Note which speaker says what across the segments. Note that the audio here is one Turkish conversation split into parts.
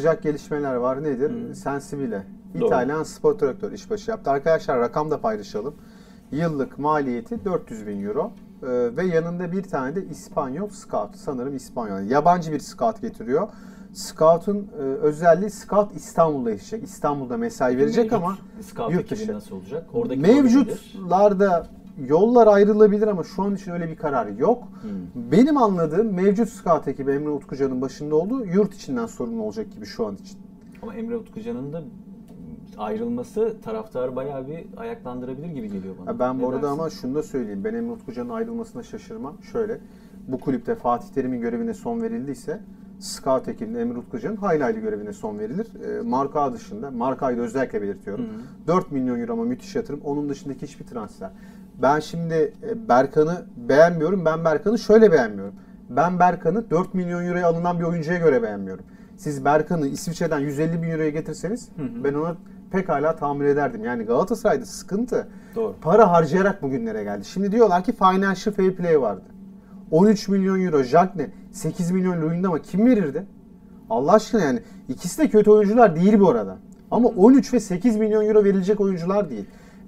Speaker 1: sıcak gelişmeler var. Nedir? Sensibile.
Speaker 2: Doğru.
Speaker 1: İtalyan spor direktör işbaşı yaptı. Arkadaşlar rakam da paylaşalım. Yıllık maliyeti 400 bin euro. Ve yanında bir tane de İspanyol scout. Sanırım İspanyol. Yabancı bir scout getiriyor. Scout'un özelliği scout İstanbul'da yaşayacak. İstanbul'da mesai verecek
Speaker 2: Mevcut
Speaker 1: ama
Speaker 2: scout
Speaker 1: yurt
Speaker 2: ekibi
Speaker 1: dışı.
Speaker 2: nasıl olacak? Oradaki
Speaker 1: Mevcutlarda yollar ayrılabilir ama şu an için öyle bir karar yok. Benim anladığım mevcut scout ekibi Emre Utkucan'ın başında olduğu yurt içinden sorumlu olacak gibi şu an için.
Speaker 2: Ama Emre Utkucan'ın da ayrılması taraftarı bayağı bir ayaklandırabilir gibi geliyor bana.
Speaker 1: Ben bu
Speaker 2: Ne
Speaker 1: arada
Speaker 2: dersin?
Speaker 1: ama şunu da söyleyeyim. Ben Emre Utkucan'ın ayrılmasına şaşırmam. Şöyle, bu kulüpte Fatih Terim'in görevine son verildiyse scout ekibinde Emre Utkucan'ın hayli görevine son verilir. Marka dışında, markayı da özellikle belirtiyorum. 4 milyon euro ama müthiş yatırım. Onun dışındaki hiçbir transfer. Ben şimdi Berkan'ı beğenmiyorum. Ben Berkan'ı şöyle beğenmiyorum. Ben Berkan'ı 4 milyon euroya alınan bir oyuncuya göre beğenmiyorum. Siz Berkan'ı İsviçre'den 150 bin euroya getirseniz ben ona pekala tahammül ederdim. Yani Galatasaray'da sıkıntı.
Speaker 2: Doğru.
Speaker 1: Para harcayarak bugünlere geldi. Şimdi diyorlar ki financial fair play vardı. 13 milyon euro Jackne, 8 milyon Luyendama kim verirdi? Allah aşkına yani ikisi de kötü oyuncular değil bu arada. Ama 13 ve 8 milyon euro verilecek oyuncular değil.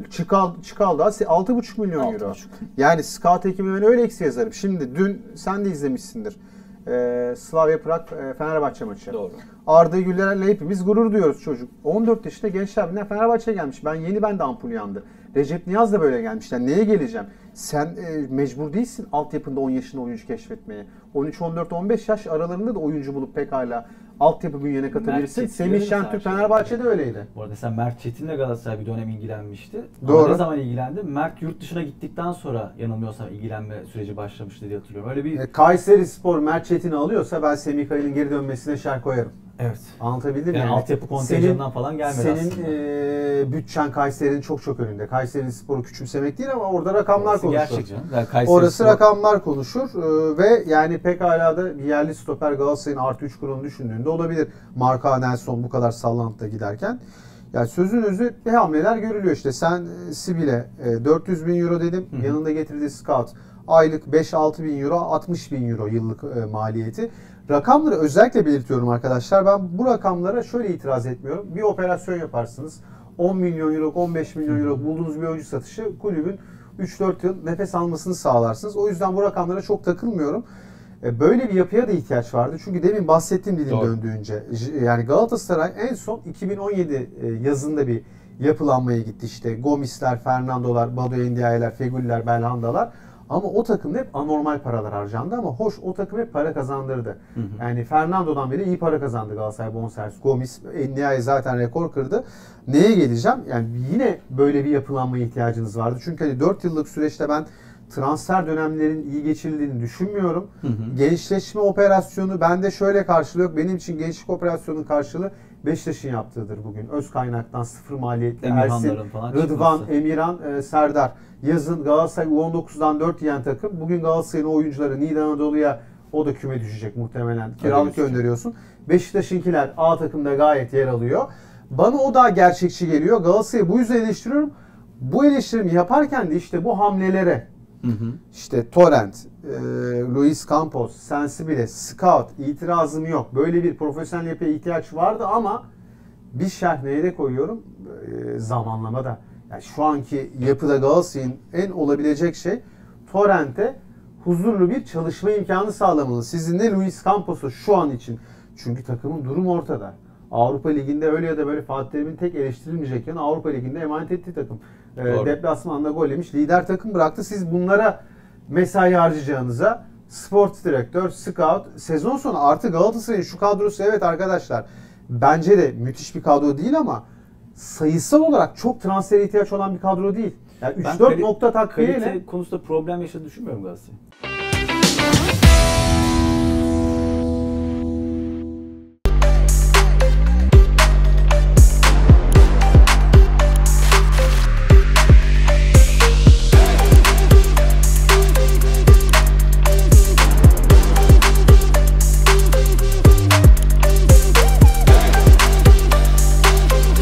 Speaker 1: Çıkaldı 6,5 milyon euro. Yani scout ekibi ben öyle eksi yazarım. Şimdi dün sen de izlemişsindir. Slavia Prag Fenerbahçe maçı.
Speaker 2: Doğru.
Speaker 1: Arda Güler'le hepimiz gurur duyuyoruz çocuk. 14 yaşında genç abinden Fenerbahçe'ye gelmiş. Ben de ampul yandı. Recep Niyaz da böyle gelmiş. Yani neye geleceğim? Sen mecbur değilsin altyapında 10 yaşında oyuncu keşfetmeye. 13, 14, 15 yaş aralarında da oyuncu bulup pekala altyapı bünyene katabilirsin. Semih Şentürk Fenerbahçe'de öyleydi.
Speaker 3: Bu arada mesela Mert Çetin'le Galatasaray bir dönem ilgilenmişti.
Speaker 1: Doğru.
Speaker 3: Ama ne zaman ilgilendi? Mert yurt dışına gittikten sonra yanılmıyorsam ilgilenme süreci başlamıştı diye hatırlıyorum. Öyle bir
Speaker 1: Kayserispor Mert Çetin'i alıyorsa ben Semih Kaya'nın geri dönmesine şer koyarım.
Speaker 3: evet.
Speaker 1: Anlatabildim mi?
Speaker 3: Yani altyapı kontenjanından falan gelmedi
Speaker 1: senin
Speaker 3: aslında.
Speaker 1: Bütçen Kayseri'nin çok önünde. Kayserispor'u küçümsemek değil ama orada rakamlar
Speaker 3: Orası
Speaker 1: konuşur.
Speaker 3: gerçek canım. Yani Kayseri
Speaker 1: Orası
Speaker 3: Spor-
Speaker 1: rakamlar konuşur ve yani pekala da bir yerli stoper Galatasaray'ın artı 3 kurunu düşündüğünde olabilir. Marka Nelson bu kadar sallantıda giderken. Yani sözün özü hamleler görülüyor işte. Sen Sibile 400 bin euro dedim. Yanında getirdiği scout aylık 5-6 bin euro, 60 bin euro yıllık maliyeti. Rakamları özellikle belirtiyorum arkadaşlar. Ben bu rakamlara şöyle itiraz etmiyorum. Bir operasyon yaparsınız. 10 milyon euro, 15 milyon euro bulduğunuz bir oyuncu satışı kulübün 3-4 yıl nefes almasını sağlarsınız. O yüzden bu rakamlara çok takılmıyorum. Böyle bir yapıya da ihtiyaç vardı. Çünkü demin bahsettiğim dilim döndüğünce. Yani Galatasaray en son 2017 yazında bir yapılanmaya gitti. İşte Gomisler, Fernando'lar, Badu Endiaye'ler, Fegüliler, Belhanda'lar. Ama o takımda hep anormal paralar harcandı ama hoş o takım hep para kazandırdı. Yani Fernando'dan beri iyi para kazandı Galatasaray bonservis. Gomis, Endiaye zaten rekor kırdı. Neye geleceğim? Yani yine böyle bir yapılanmaya ihtiyacınız vardı. Çünkü hani 4 yıllık süreçte ben transfer dönemlerin iyi geçirildiğini düşünmüyorum. Gençleşme operasyonu bende şöyle karşılığı. Benim için gençlik operasyonunun karşılığı Beşiktaş'ın yaptığıdır bugün. Öz kaynaktan sıfır maliyetli Ersin, Rıdvan, Emirhan, Serdar. Yazın Galatasaray U19'dan 4 yiyen takım. Bugün Galatasaray'ın oyuncuları Niğde Anadolu'ya o da küme düşecek muhtemelen. Kiralık gönderiyorsun. Beşiktaş'ınkiler A takımda gayet yer alıyor. Bana o daha gerçekçi geliyor. Galatasaray'ı bu yüzden eleştiriyorum. Bu eleştirimi yaparken de işte bu hamlelere işte Torrent, Luis Campos, Sensibile, Scout itirazım yok. Böyle bir profesyonel yapıya ihtiyaç vardı ama bir şerh neye de koyuyorum? Zamanlamada. Yani şu anki yapıda Galatasaray'ın en olabilecek şey Torrent'e huzurlu bir çalışma imkanı sağlamalı. Sizin de Luis Campos'u şu an için. Çünkü takımın durumu ortada. Avrupa Ligi'nde öyle ya da böyle Fatih Terim'in tek eleştirilmeyecek yanı Avrupa Ligi'nde emanet ettiği takım. Deplasmanda gol yemiş. Lider takım bıraktı. Siz bunlara mesai harcayacağınıza sport direktör, scout, sezon sonu artı Galatasaray'ın şu kadrosu evet arkadaşlar bence de müthiş bir kadro değil ama sayısal olarak çok transfer ihtiyaç olan bir kadro değil. Yani 3-4 nokta takviyeyle
Speaker 3: kalite konusunda problem yaşadığını düşünmüyorum Galatasaray.